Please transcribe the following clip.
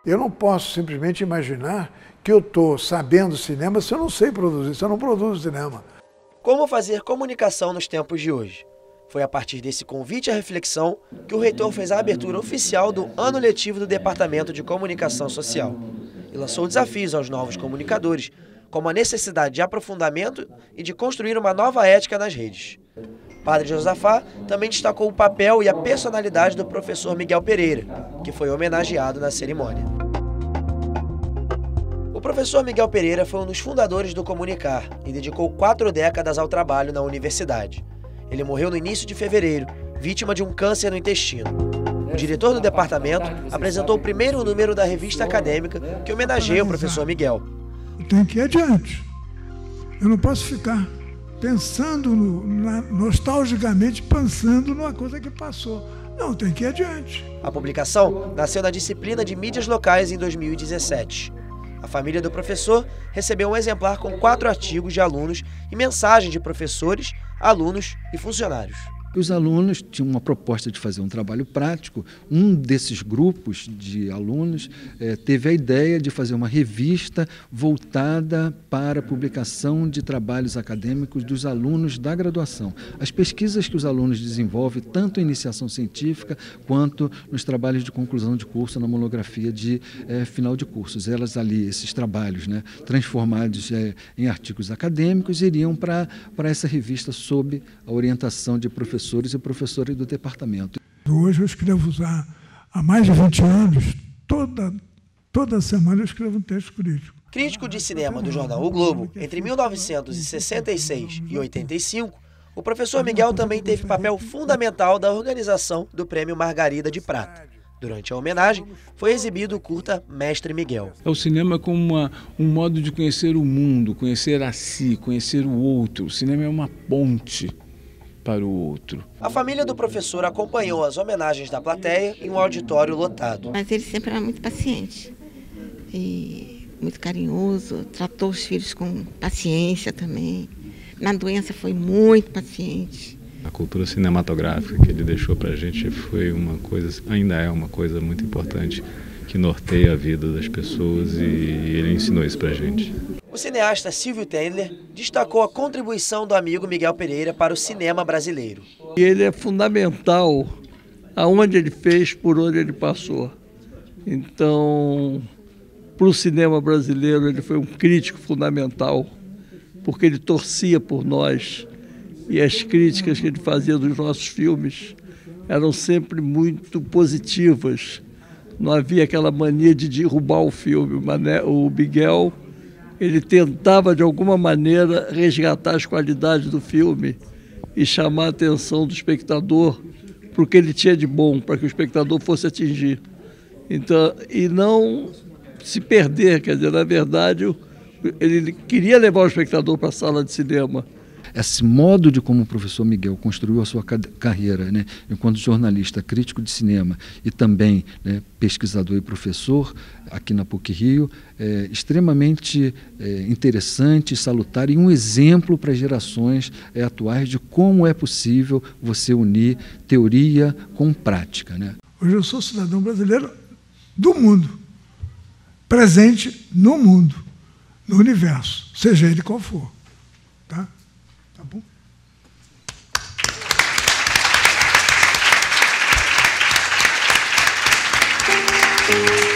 Eu não posso simplesmente imaginar que eu estou sabendo cinema se eu não sei produzir, se eu não produzo cinema. Como fazer comunicação nos tempos de hoje? Foi a partir desse convite à reflexão que o reitor fez a abertura oficial do ano letivo do Departamento de Comunicação Social e lançou desafios aos novos comunicadores, como a necessidade de aprofundamento e de construir uma nova ética nas redes. Padre Josafá também destacou o papel e a personalidade do professor Miguel Pereira, que foi homenageado na cerimônia. O professor Miguel Pereira foi um dos fundadores do Comunicar e dedicou 4 décadas ao trabalho na universidade. Ele morreu no início de fevereiro, vítima de um câncer no intestino. O diretor do departamento apresentou o primeiro número da revista acadêmica que homenageia o professor Miguel. Eu tenho que ir adiante. Eu não posso ficar pensando, nostalgicamente pensando numa coisa que passou. Não, tem que ir adiante. A publicação nasceu na disciplina de mídias locais em 2017. A família do professor recebeu um exemplar com 4 artigos de alunos e mensagens de professores, alunos e funcionários. Os alunos tinham uma proposta de fazer um trabalho prático. Um desses grupos de alunos teve a ideia de fazer uma revista voltada para a publicação de trabalhos acadêmicos dos alunos da graduação. As pesquisas que os alunos desenvolvem, tanto em iniciação científica quanto nos trabalhos de conclusão de curso, na monografia de final de cursos. Esses trabalhos, transformados em artigos acadêmicos, iriam para essa revista sob a orientação de professores e professores do departamento. Hoje eu escrevo há mais de 20 anos, toda semana eu escrevo um texto crítico. Crítico de cinema do jornal O Globo, entre 1966 e 85, o professor Miguel também teve papel fundamental da organização do Prêmio Margarida de Prata. Durante a homenagem, foi exibido o curta Mestre Miguel. O cinema como um modo de conhecer o mundo, conhecer a si, conhecer o outro. O cinema é uma ponte para o outro. A família do professor acompanhou as homenagens da plateia em um auditório lotado. Mas ele sempre era muito paciente e muito carinhoso, tratou os filhos com paciência também. Na doença foi muito paciente. A cultura cinematográfica que ele deixou para a gente foi uma coisa, ainda é uma coisa muito importante, que norteia a vida das pessoas, e ele ensinou isso para a gente. O cineasta Silvio Tendler destacou a contribuição do amigo Miguel Pereira para o cinema brasileiro. Ele é fundamental aonde ele fez, por onde ele passou. Então, para o cinema brasileiro, ele foi um crítico fundamental, porque ele torcia por nós. E as críticas que ele fazia dos nossos filmes eram sempre muito positivas. Não havia aquela mania de derrubar o filme. O Miguel, ele tentava de alguma maneira resgatar as qualidades do filme e chamar a atenção do espectador para o que ele tinha de bom, para que o espectador fosse atingir. Então, e não se perder, quer dizer, na verdade, ele queria levar o espectador para a sala de cinema. Esse modo de como o professor Miguel construiu a sua carreira, enquanto jornalista, crítico de cinema e também pesquisador e professor aqui na PUC-Rio, é extremamente interessante, salutar e um exemplo para as gerações atuais de como é possível você unir teoria com prática. Hoje eu sou cidadão brasileiro do mundo, presente no mundo, no universo, seja ele qual for. Tá bom?